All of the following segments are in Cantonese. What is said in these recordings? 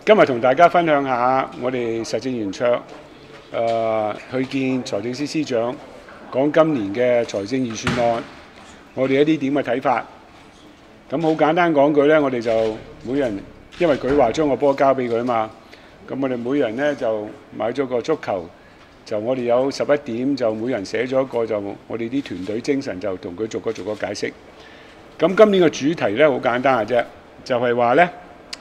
今日同大家分享下我哋實政圓桌去見財政司司長，講今年嘅財政預算案，我哋一啲點嘅睇法。咁好簡單講句呢，我哋就每人，因為佢話將個波交俾佢啊嘛，咁我哋每人呢就買咗個足球，就我哋有11點，就每人寫咗一個，就我哋啲團隊精神就同佢逐個解釋。咁今年嘅主題呢好簡單嘅啫，就係話呢，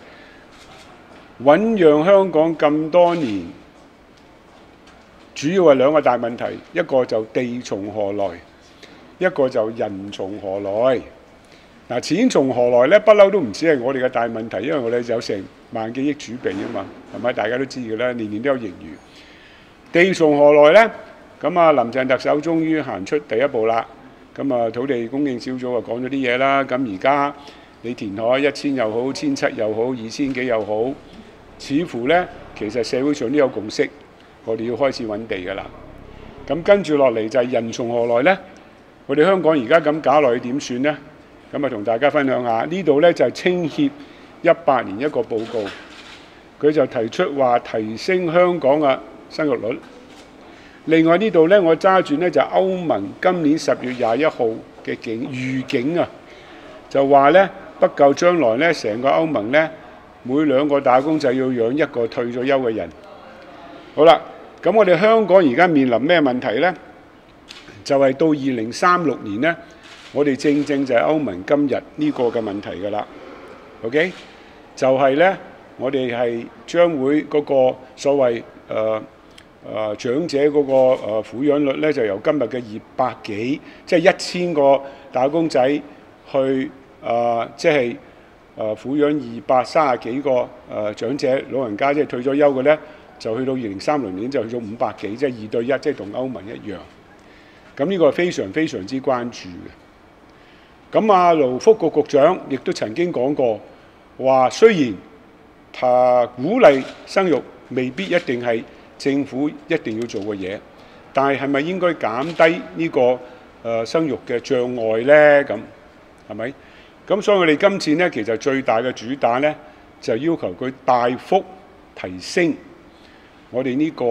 醞釀香港咁多年，主要係兩個大問題，一個就地從何來，一個就人從何來。嗱，錢從何來呢？不嬲都唔止係我哋嘅大問題，因為我哋有成萬幾億儲備啊嘛，係咪？大家都知嘅啦，年年都有盈餘。地從何來呢？咁啊，林鄭特首終於行出第一步啦。咁啊，土地供應小組就講咗啲嘢啦。咁而家你填海1000又好，1700又好，2000幾又好，似乎呢，其實社會上都有共識，我哋要開始揾地㗎啦。咁跟住落嚟就係人從何來呢？我哋香港而家咁搞落去點算呢？咁啊，同大家分享下，呢度呢就係青協18年一個報告，佢就提出話提升香港嘅生育率。另外呢度呢，我揸住呢就歐盟今年10月21號嘅預警啊，就話呢不久將來呢，成個歐盟呢，每2個打工仔要養一個退咗休嘅人。好啦，咁我哋香港而家面臨咩問題呢？就係到2036年呢，我哋正就係歐盟今日呢個嘅問題㗎啦。OK， 就係呢，我哋係將會嗰個所謂長者嗰個撫養率呢，就由今日嘅200幾，即係1000個打工仔去即係撫養230幾個長者老人家，即係退咗休嘅呢，就去到2030年就去到500幾，即係2對1，即係同歐盟一樣。咁呢個係非常之關注嘅。咁勞福局局長亦都曾經講過，話雖然鼓勵生育未必一定係政府一定要做嘅嘢，但係咪應該減低呢個生育嘅障礙呢？咁係咪？咁所以我哋今次呢，其實最大嘅主打呢，就要求佢大幅提升我哋呢個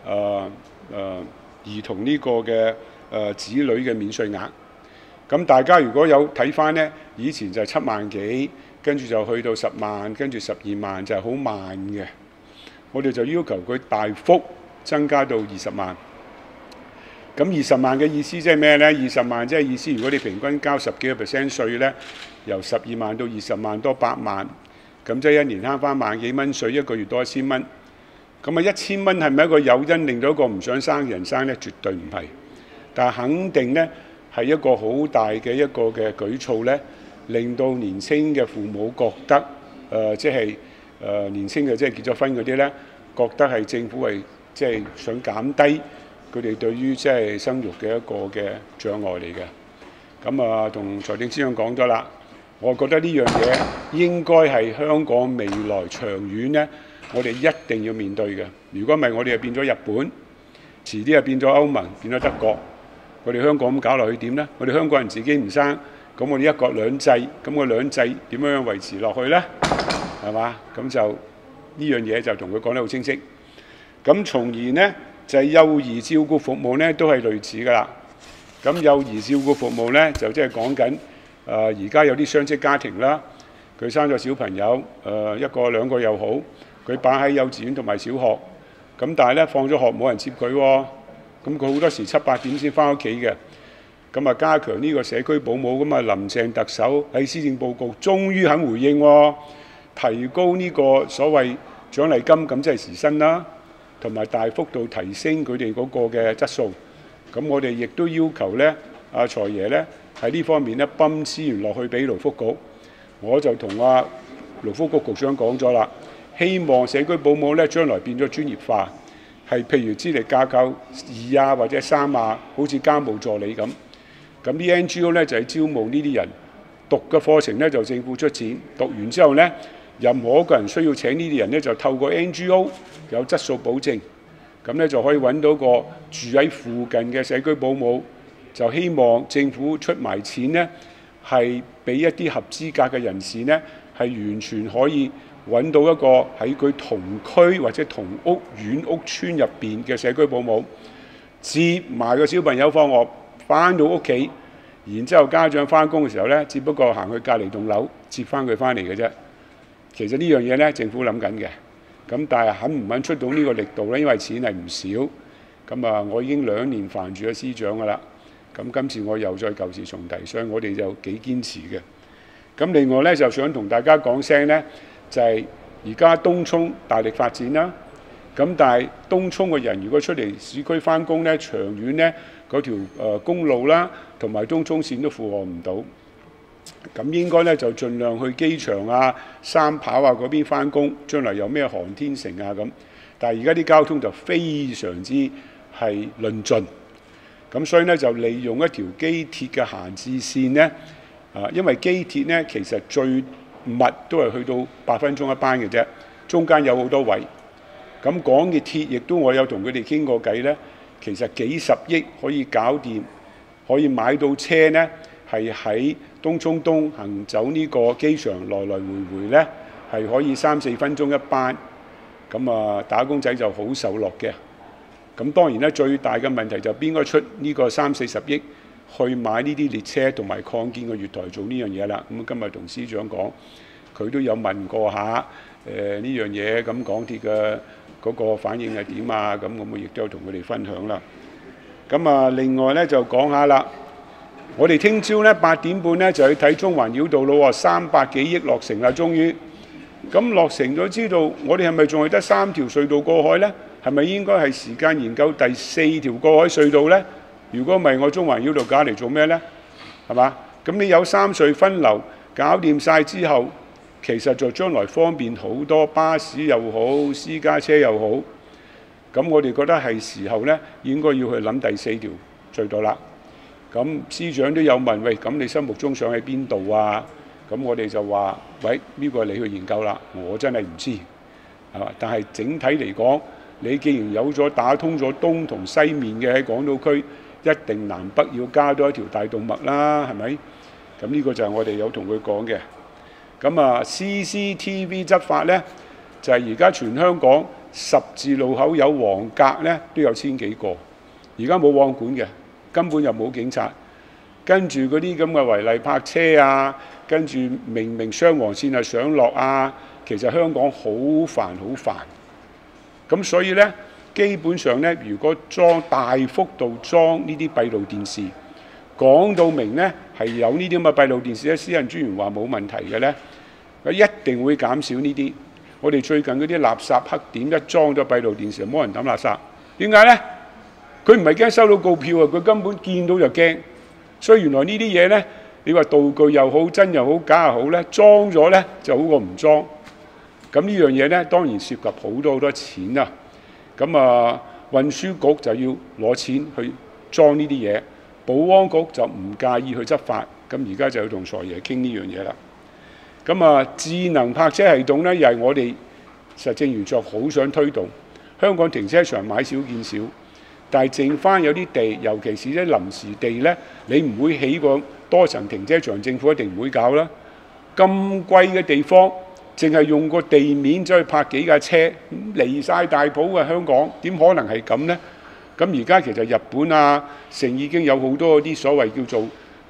兒童呢個嘅子女嘅免稅額。咁大家如果有睇翻呢，以前就係7萬幾，跟住就去到10萬，跟住12萬，就係好慢嘅。我哋就要求佢大幅增加到20萬。咁20萬嘅意思即係咩呢？20萬即係意思，如果你平均交10幾個% 稅呢，由12萬到20萬多8萬，咁即係一年慳翻萬幾蚊稅，一個月多1000蚊。咁1000蚊係咪一個誘因令到一個唔想生嘅人生呢？絕對唔係，但係肯定呢，係一個好大嘅一個嘅舉措呢，令到年青嘅父母覺得即係年青嘅即係結咗婚嗰啲呢，覺得係政府係即係想減低佢哋對於即係生育嘅一個嘅障礙嚟嘅。咁同財政司長講咗啦，我覺得呢樣嘢應該係香港未來長遠呢，我哋一定要面對嘅。如果唔係，我哋就變咗日本，遲啲就變咗歐盟，變咗德國。我哋香港咁搞落去點呢？我哋香港人自己唔生，咁我哋一國兩制，咁個兩制點樣維持落去呢？係嘛？咁就呢樣嘢就同佢講得好清晰。咁從而呢，就係幼兒照顧服務呢，都係類似㗎啦。咁幼兒照顧服務呢，就即係講緊而家有啲雙職家庭啦，佢生咗小朋友1個2個又好，佢擺喺幼稚園同埋小學，咁但係呢，放咗學冇人接佢喎。咁佢好多時7、8點先翻屋企嘅，咁加強呢個社區保姆，咁林鄭特首喺施政報告終於肯回應喎，提高呢個所謂獎勵金，咁即係時薪啦，同埋大幅度提升佢哋嗰個嘅質素。咁我哋亦都要求呢，阿財爺呢喺呢方面呢，泵資源落去俾勞福局。我就同勞福局局長講咗啦，希望社區保姆呢將來變咗專業化。係譬如資歷架構2或者3好似家務助理咁。咁啲 NGO 呢就係招募呢啲人，讀嘅課程呢就政府出錢，讀完之後呢，任何一個人需要請呢啲人呢，就透過 NGO 有質素保證，咁呢就可以揾到個住喺附近嘅社區保姆，就希望政府出埋錢呢，係俾一啲合資格嘅人士呢，係完全可以揾到一個喺佢同區或者同屋苑屋村入邊嘅社區保姆，接埋個小朋友放學，翻到屋企，然之後家長翻工嘅時候呢，只不過行去隔離棟樓接翻佢翻嚟嘅啫。其實呢樣嘢呢，政府諗緊嘅，咁但係肯唔肯出到呢個力度呢？因為錢係唔少。咁啊，我已經2年煩住個司長㗎啦。咁今次我又再舊事重提，所以我哋就幾堅持嘅。咁另外呢，就想同大家講聲呢，就係而家東涌大力發展啦。咁但係東涌嘅人如果出嚟市區翻工呢，長遠呢嗰條公路啦，同埋東涌線都負荷唔到。咁應該呢，就盡量去機場啊、三跑啊嗰邊翻工，將來有咩航天城啊咁。但係而家啲交通就非常之係論盡。咁所以呢，就利用一條機鐵嘅閒置線呢，因為機鐵呢其實最密都係去到8分鐘一班嘅啫，中間有好多位。咁港鐵亦都我有同佢哋傾過偈呢，其實幾十億可以搞掂，可以買到車呢，係喺東涌東行走呢個機場來來回回呢，係可以3-4分鐘一班。咁啊，打工仔就好受落嘅。咁當然咧，最大嘅問題就邊個出呢個30-40億去買呢啲列車同埋擴建個月台做呢樣嘢啦。咁今日同司長講，佢都有問過下呢樣嘢，咁港鐵嘅嗰個反應係點啊？咁我亦都有同佢哋分享啦。咁啊，另外咧就講下啦，我哋聽朝咧8點半咧就去睇中環繞道咯喎，300幾億落成啦，終於。咁落成咗，知道我哋係咪仲係得3條隧道過海呢？係咪應該係時間研究第4條過海隧道呢？如果唔係，我中環繞道搞嚟做咩呢？係嘛？咁你有3隧分流搞掂晒之後，其實就將來方便好多，巴士又好，私家車又好。咁我哋覺得係時候呢，應該要去諗第4條隧道啦。咁司長都有問，喂，咁你心目中想喺邊度啊？咁我哋就話，喂，呢個你去研究啦，我真係唔知，係嘛？但係整體嚟講，你既然有咗打通咗東同西面嘅喺港島區，一定南北要加多一條大動脈啦，係咪？咁呢個就係我哋有同佢講嘅。咁啊 ，CCTV 執法呢，就係而家全香港十字路口有黃格呢，都有1000幾個，而家冇網管嘅，根本又冇警察。跟住嗰啲咁嘅違例泊車啊，跟住明明雙黃線係上落啊，其實香港好煩好煩。咁所以呢，基本上呢，如果大幅度裝呢啲閉路電視，講到明呢係有呢啲咁嘅閉路電視咧，私人專員話冇問題嘅呢，一定會減少呢啲。我哋最近嗰啲垃圾黑點一裝咗閉路電視，冇人抌垃圾。點解呢？佢唔係驚收到告票啊，佢根本見到就驚。所以原來呢啲嘢呢，你話道具又好，真又好，假又好呢，裝咗呢就好過唔裝。咁呢樣嘢呢，當然涉及好多錢啊。咁啊，運輸局就要攞錢去裝呢啲嘢，保安局就唔介意去執法。咁而家就要同財爺傾呢樣嘢啦。咁啊，智能泊車系統呢，又係我哋實政圓桌好想推動。香港停車場買少見少。但係剩翻有啲地，尤其是啲臨時地呢，你唔會起個多層停車場，政府一定唔會搞啦。咁貴嘅地方，淨係用個地面走去泊幾架車，離晒大譜嘅香港，點可能係咁呢？咁而家其實日本啊，成已經有好多嗰啲所謂叫做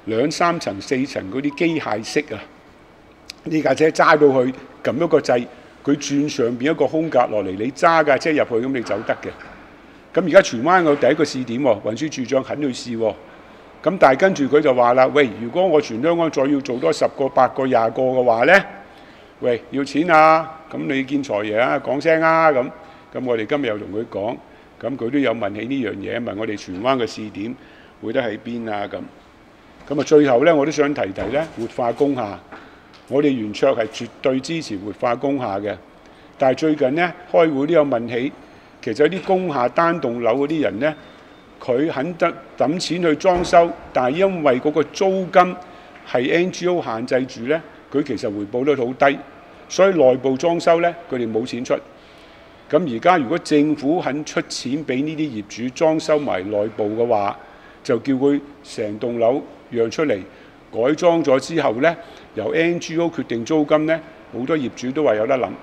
2、3層、4層嗰啲機械式啊，呢架車揸到去，撳一個掣，佢轉上邊一個空格落嚟，你揸架車入去，咁你走得嘅。咁而家荃灣有第一個試點喎，運輸署長肯去試喎。咁但係跟住佢就話啦，喂，如果我全香港再要做多10個、8個、20個嘅話呢，喂，要錢啊！咁你見財爺啊，講聲啊咁。咁我哋今日又同佢講，咁佢都有問起呢樣嘢，問我哋荃灣嘅試點會得喺邊啊咁。咁啊，最後呢，我都想提呢，活化工廈。我哋圓桌係絕對支持活化工廈嘅，但係最近呢，開會都有問起。其實有啲工廈單棟樓嗰啲人呢，佢肯得揼錢去裝修，但係因為嗰個租金係 NGO 限制住呢，佢其實回報率好低，所以內部裝修呢，佢哋冇錢出。咁而家如果政府肯出錢俾呢啲業主裝修埋內部嘅話，就叫佢成棟樓讓出嚟，改裝咗之後呢，由 NGO 決定租金呢，好多業主都話有得諗。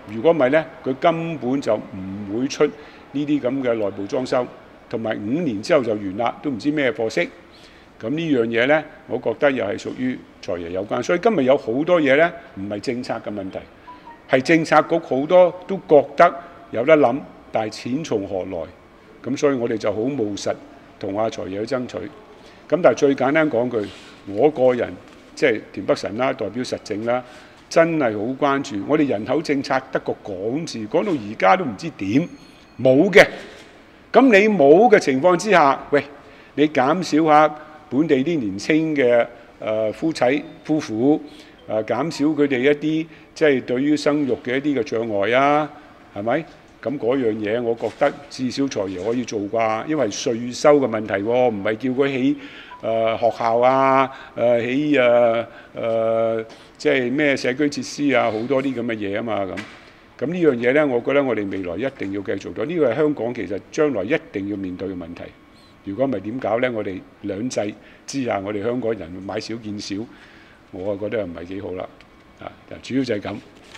如果唔係呢，佢根本就唔會出呢啲咁嘅內部裝修，同埋5年之後就完啦，都唔知咩貨色。咁呢樣嘢呢，我覺得又係屬於財爺有關。所以今日有好多嘢呢，唔係政策嘅問題，係政策局好多都覺得有得諗，但係錢從何來？咁所以我哋就好務實同阿財爺去爭取。咁但係最簡單講句，我個人即係田北辰啦，代表實政啦，真係好關注。我哋人口政策得個講字，講到而家都唔知點冇嘅。咁你冇嘅情況之下，喂，你減少下本地啲年青嘅夫婦減少佢哋一啲即係對於生育嘅一啲嘅障礙啊，係咪？咁嗰樣嘢，我覺得至少財爺可以做啩，因為稅收嘅問題喎，唔係叫佢起學校啊，起即係咩社區設施啊，好多啲咁嘅嘢啊嘛咁。咁呢樣嘢呢，我覺得我哋未來一定要繼續做到。呢個係香港其實將來一定要面對嘅問題。如果唔係點搞呢？我哋兩制之下，我哋香港人買少見少，我覺得唔係幾好啦。主要就係咁。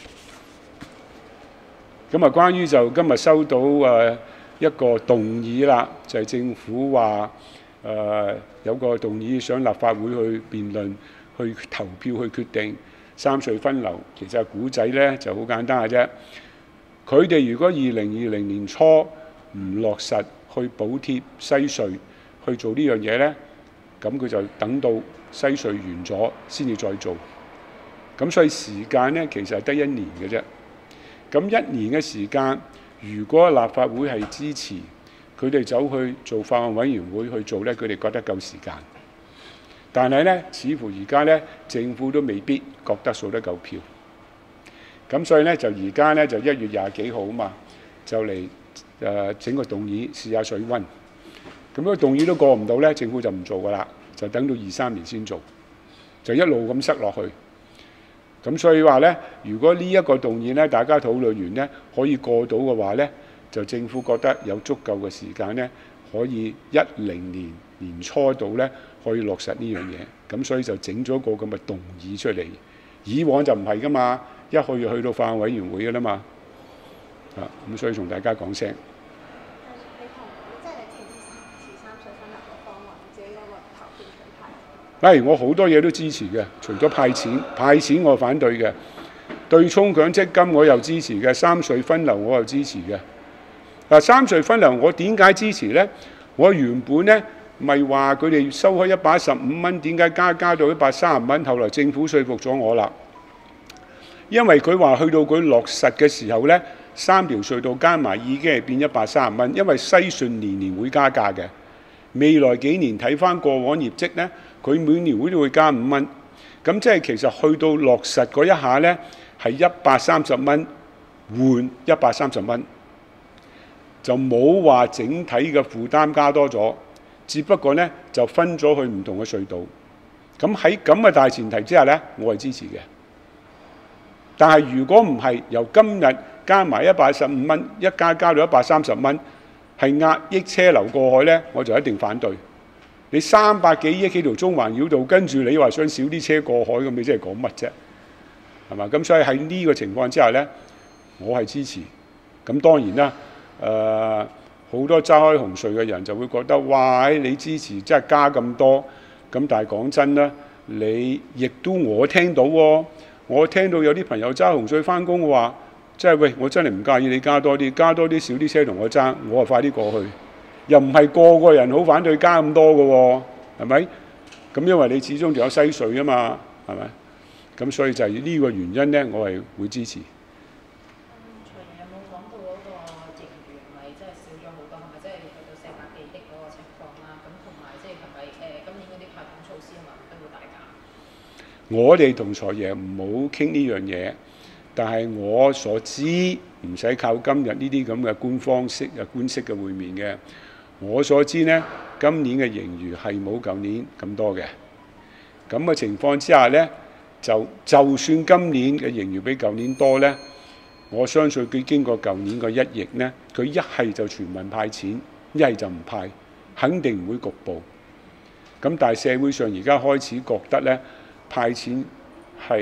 咁啊，關於就今日收到一個動議啦，就係政府話有個動議想立法會去辯論、去投票、去決定三隧分流。其實古仔呢就好簡單嘅啫。佢哋如果2020年初唔落實去補貼西隧去做呢樣嘢呢，咁佢就等到西隧完咗先至再做。咁所以時間呢，其實係得1年嘅啫。咁1年嘅時間，如果立法會係支持，佢哋走去做法案委員會去做呢，佢哋覺得夠時間。但係呢，似乎而家呢，政府都未必覺得數得夠票。咁所以呢，就而家呢，就1月20幾號啊嘛，就嚟整個動議試下水溫。咁如果動議都過唔到呢，政府就唔做噶啦，就等到23年先做，就一路咁塞落去。咁所以話呢，如果呢一個動議呢，大家討論完呢，可以過到嘅話呢，就政府覺得有足夠嘅時間呢，可以10年年初到呢，可以落實呢樣嘢。咁所以就整咗個咁嘅動議出嚟。以往就唔係噶嘛，一去就去到法案委員會噶啦嘛。咁所以同大家講聲。我好多嘢都支持嘅，除咗派錢我反對嘅，對沖強積金我又支持嘅，三隧分流我又支持嘅。三隧分流我點解支持呢？我原本呢咪話佢哋收開115蚊，點解加到130蚊？後來政府說服咗我啦，因為佢話去到佢落實嘅時候呢，3條隧道加埋已經係變130蚊，因為西隧年年會加價嘅。未來幾年睇翻過往業績呢，佢每年都會加5蚊，咁即係其實去到落實嗰一下呢，係130蚊換130蚊，就冇話整體嘅負擔加多咗，只不過呢就分咗去唔同嘅隧道。咁喺咁嘅大前提之下呢，我係支持嘅。但係如果唔係由今日加埋115蚊，一加到130蚊，係壓抑車流過海呢，我就一定反對。你300幾億喺條中環繞道，跟住你話想少啲車過海，咁你真係講乜啫？係嘛？咁所以喺呢個情況之下呢，我係支持。咁當然啦，好多揸開紅隧嘅人就會覺得，哇！你支持真係加咁多，咁但係講真啦，你亦都我聽到喎，我聽到有啲朋友揸紅隧翻工嘅話，即係喂，我真係唔介意你加多啲少啲車同我爭，我就快啲過去。又唔係個個人好反對加咁多嘅喎，係咪？咁因為你始終仲有西隧啊嘛，係咪？咁所以就係呢個原因呢，我係會支持。 財爺有冇講到嗰個盈餘咪真係少咗好多？係咪真係去到400幾億嗰個情況啦？咁同埋即係係咪今年嗰啲派糖措施啊嘛都會大減？ 我哋同財爺唔好傾呢樣嘢，但係我所知唔使靠今日呢啲咁嘅官式嘅會面嘅。我所知呢，今年嘅盈餘係冇舊年咁多嘅。咁嘅情況之下呢，就算今年嘅盈餘比舊年多呢，我相信佢經過舊年個1億呢，佢一係就全民派錢，一係就唔派，肯定唔會局部。咁但係社會上而家開始覺得呢，派錢係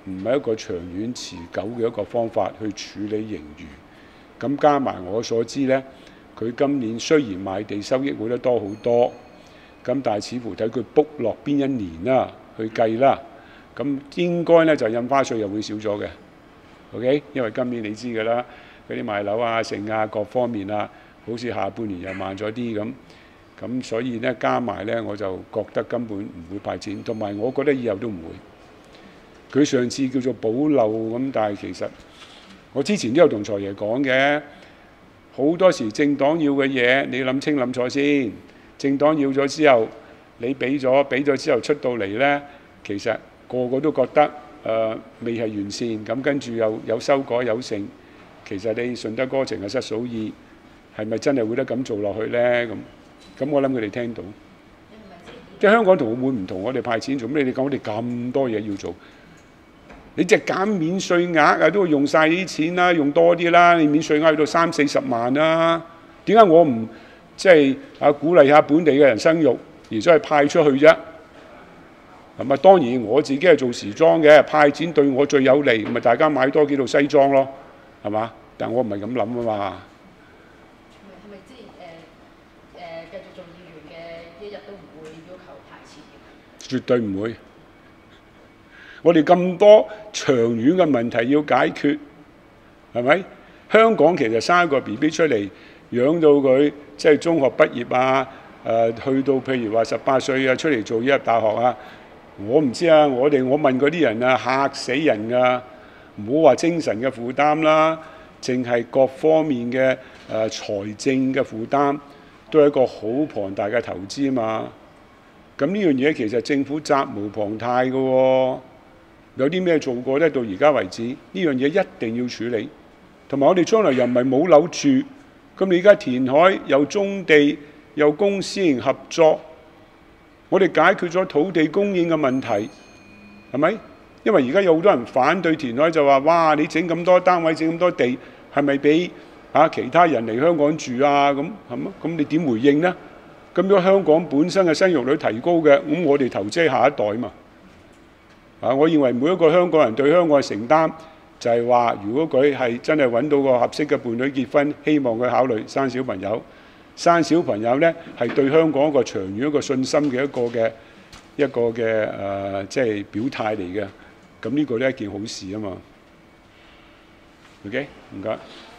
唔係一個長遠持久嘅一個方法去處理盈餘。咁加埋我所知呢，佢今年雖然賣地收益會得多好多，咁但係似乎睇佢 book 落邊一年啦去計啦，咁應該呢就印花稅又會少咗嘅。OK， 因為今年你知㗎啦，嗰啲賣樓啊、剩啊各方面啊，好似下半年又慢咗啲咁。咁所以呢，加埋呢，我就覺得根本唔會派錢，同埋我覺得以後都唔會。佢上次叫做保留咁，但係其實我之前都有同財爺講嘅，好多時政黨要嘅嘢，你諗清諗楚先。政黨要咗之後，你俾咗之後出到嚟呢，其實個個都覺得未係完善，咁跟住又有修改有成，其實你順得哥情係失嫂意，係咪真係會得咁做落去呢？咁我諗佢哋聽到，即係香港同澳門唔同，我哋派錢做咩？你哋講我哋咁多嘢要做，你隻減免稅額啊都會用晒啲錢啦，用多啲啦，你免稅額去到30-40萬啦，點解我唔即係鼓勵下本地嘅人生育，而再派出去啫？係咪？當然我自己係做時裝嘅，派錢對我最有利，咪大家買多幾套西裝咯，係嘛？但我唔係咁諗啊嘛。 係咪之前繼續做議員嘅一日都唔會要求派錢嘅？ 絕對唔會。我哋咁多長遠嘅問題要解決，係咪？香港其實生一個 BB 出嚟，養到佢即係中學畢業啊，去到譬如話18歲啊，出嚟做入大學啊，我唔知啊。我問嗰啲人啊，嚇死人㗎！唔好話精神嘅負擔啦，淨係各方面嘅財政嘅負擔，都係一個好龐大嘅投資啊嘛。咁呢樣嘢其實政府責無旁貸嘅喎。有啲咩做過呢？到而家為止，呢樣嘢一定要處理。同埋我哋將來又唔係冇樓住，咁你而家填海又棕地又公私營合作，我哋解決咗土地供應嘅問題，係咪？因為而家有好多人反對填海，就話：哇！你整咁多單位，整咁多地，係咪俾其他人嚟香港住啊？咁係咪？咁你點回應呢？咁如果香港本身嘅生育率提高嘅，咁我哋投資下一代嘛。我認為每一個香港人對香港嘅承擔，就係話，如果佢係真係揾到個合適嘅伴侶結婚，希望佢考慮生小朋友。生小朋友呢，係對香港一個長遠一個信心嘅一個嘅即係表態嚟嘅。咁呢個都係一件好事啊嘛。OK，唔該。